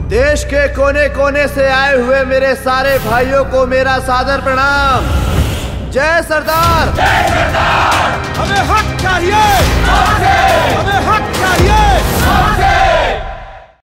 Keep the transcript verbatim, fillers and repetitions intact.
देश के कोने कोने से आए हुए मेरे सारे भाइयों को मेरा सादर प्रणाम। जय सरदार। जय सरदार। हमें हक चाहिए।